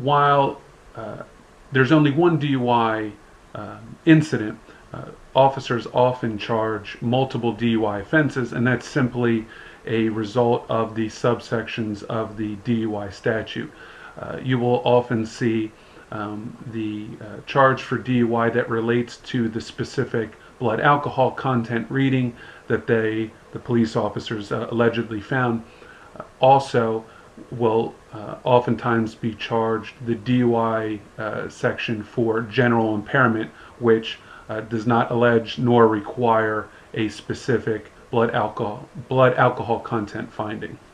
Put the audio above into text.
while there's only one DUI incident, officers often charge multiple DUI offenses, and that's simply a result of the subsections of the DUI statute. You will often see the charge for DUI that relates to the specific blood alcohol content reading that the police officers allegedly found. Also will oftentimes be charged the DUI section for general impairment, which does not allege nor require a specific blood alcohol content finding.